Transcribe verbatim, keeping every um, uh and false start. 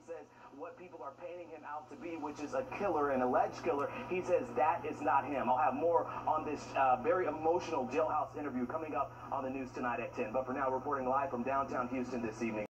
says what people are painting him out to be, which is a killer, an alleged killer, he says that is not him. I'll have more on this uh, very emotional jailhouse interview coming up on the news tonight at ten. But for now, reporting live from downtown Houston this evening.